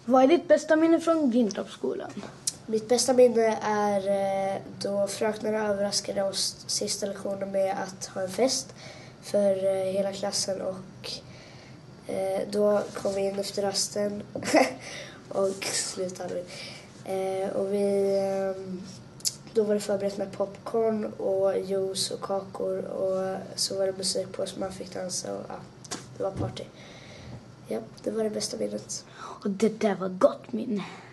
Vad är ditt bästa minne från Grintorpsskolan? Mitt bästa minne är då fröknarna överraskade oss sista lektionen med att ha en fest för hela klassen. Och då kom vi in efter rasten och slutade vi. Och då var det förberett med popcorn och juice och kakor. Och så var det musik på så man fick dansa och det var party. Ja, det var det bästa minnet. Och det där var gott minne.